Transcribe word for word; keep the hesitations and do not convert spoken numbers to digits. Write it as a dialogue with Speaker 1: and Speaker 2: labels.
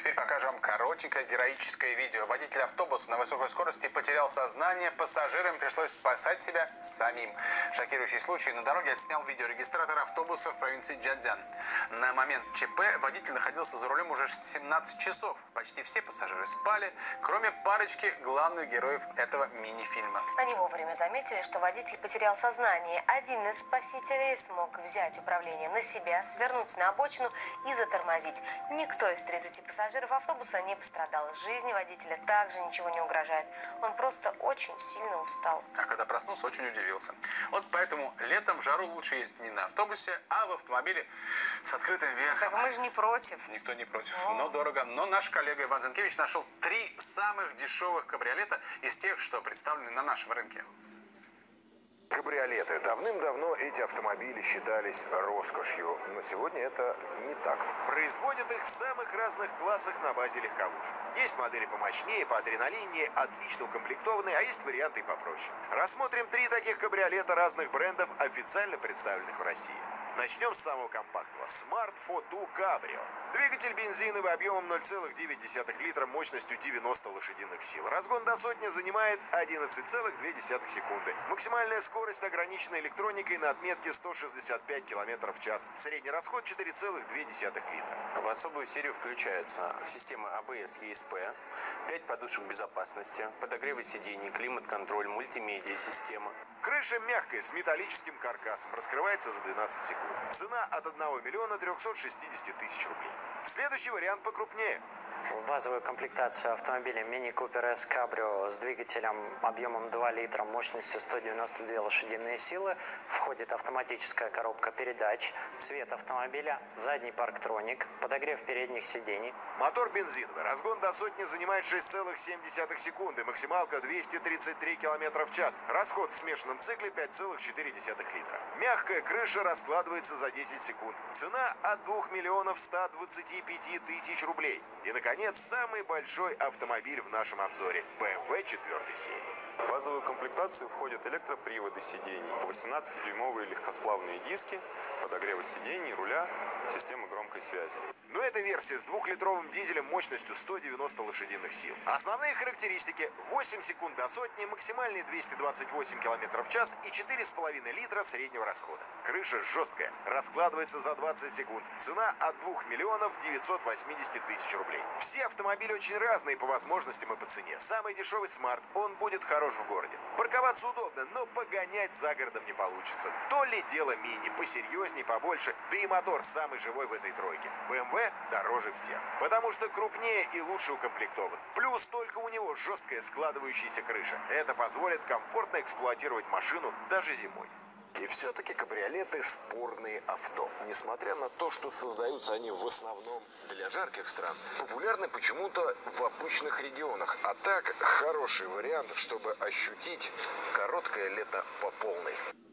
Speaker 1: Теперь покажем вам коротенькое героическое видео. Водитель автобуса на высокой скорости потерял сознание, пассажирам пришлось спасать себя самим. Шокирующий случай на дороге отснял видеорегистратор автобуса в провинции Джадзян. На момент ЧП водитель находился за рулем уже семнадцать часов. Почти все пассажиры спали, кроме парочки главных героев этого мини-фильма.
Speaker 2: Они вовремя заметили, что водитель потерял сознание. Один из спасителей смог взять управление на себя, свернуть на обочину и затормозить. Никто из тридцати пассажиров автобуса не пострадал. Жизни водителя также ничего не угрожает. Он просто очень сильно устал.
Speaker 1: А когда проснулся, очень удивился. Вот поэтому летом в жару лучше ездить не на автобусе, а в автомобиле с открытым верхом.
Speaker 2: Так мы же не против.
Speaker 1: Никто не против,
Speaker 2: О.
Speaker 1: но дорого. Но наш коллега Иван Зинкевич нашел три самых дешевых кабриолета из тех, что представлены на нашем рынке.
Speaker 3: Кабриолеты. Давным-давно эти автомобили считались роскошью, но сегодня это не так. Производят их в самых разных классах на базе легковушек. Есть модели помощнее, поадреналиннее, отлично укомплектованные, а есть варианты и попроще. Рассмотрим три таких кабриолета разных брендов, официально представленных в России. Начнем с самого компактного. Smart фо два Cabrio. Двигатель бензиновый объемом ноль целых девять десятых литра мощностью девяносто лошадиных сил. Разгон до сотни занимает одиннадцать целых две десятых секунды. Максимальная скорость ограничена электроникой на отметке сто шестьдесят пять километров в час. Средний расход четыре целых две десятых литра.
Speaker 4: В особую серию включаются системы а бэ эс и эс пэ, пять подушек безопасности, подогревы сидений, климат-контроль, мультимедиа система.
Speaker 3: Крыша мягкая, с металлическим каркасом, раскрывается за двенадцать секунд. Цена от одного миллиона трехсот шестидесяти тысяч рублей. Следующий вариант покрупнее.
Speaker 5: В базовую комплектацию автомобиля Mini Cooper S Cabrio с двигателем объемом два литра, мощностью сто девяносто две лошадиные силы входит автоматическая коробка передач, цвет автомобиля, задний парктроник, подогрев передних сидений.
Speaker 3: Мотор бензиновый. Разгон до сотни занимает шесть целых семь десятых секунды. Максималка двести тридцать три километра в час. Расход в смешанном цикле пять целых четыре десятых литра. Мягкая крыша раскладывается за десять секунд. Цена от двух миллионов ста двадцати пяти тысяч рублей. И, наконец, самый большой автомобиль в нашем обзоре – бэ эм вэ четвёртой серии.
Speaker 4: В базовую комплектацию входят электроприводы сидений, восемнадцатидюймовые легкосплавные диски, подогревы сидений, руля, системы громкой связи.
Speaker 3: Но это версия с двухлитровым дизелем мощностью сто девяносто лошадиных сил. Основные характеристики – восемь секунд до сотни, максимальные двести двадцать восемь километров в час и четыре с половиной литра среднего расхода. Крыша жесткая, раскладывается за двадцать секунд. Цена от двух миллионов девятисот восьмидесяти тысяч рублей. Все автомобили очень разные по возможностям и по цене. Самый дешевый Smart, он будет хорош в городе. Парковаться удобно, но погонять за городом не получится. То ли дело мини, посерьезней, побольше, да и мотор самый живой в этой тройке. бэ эм вэ дороже всех, потому что крупнее и лучше укомплектован. Плюс только у него жесткая складывающаяся крыша. Это позволит комфортно эксплуатировать машину даже зимой.
Speaker 6: И все-таки кабриолеты – спорные авто. Несмотря на то, что создаются они в основном для жарких стран, популярны почему-то в обычных регионах. А так, хороший вариант, чтобы ощутить короткое лето по полной.